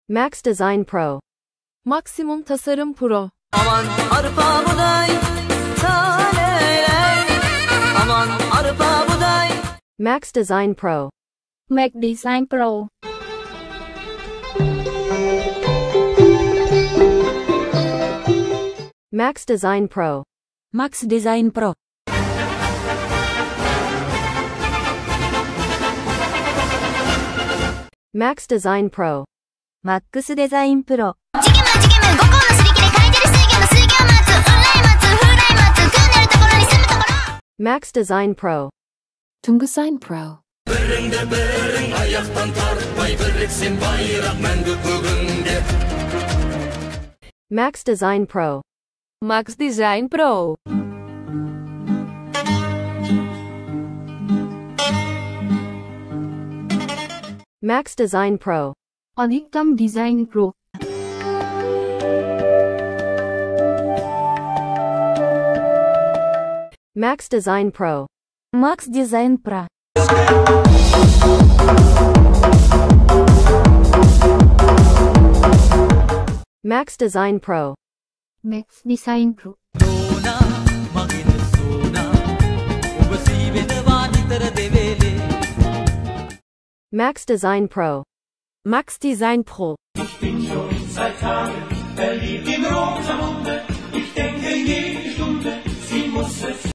Max Design Pro. Maksimum Tasarım Pro. Aman arpa buğday, taneler. Aman arpa buğday. Max Design Pro. Max Design Pro. Max Design Pro. Max Design Pro. Max Design Pro. Max Design Pro. 5個のすり切れ書いてる水魚の水魚待つうんらい待つ風来待つくなるところに住むところ Max Design Pro. Tungusign Pro. Max Design Pro. Max Design Pro. Max Design Pro. अधिकतम design pro. Max Design Pro. Max Design Pro. Max Design Pro. Max Design Pro. Max Design Pro. Max Design Pro. Ich bin schon seit Tagen verliebt in Rosamunde. Ich denke jede Stunde, sie muss es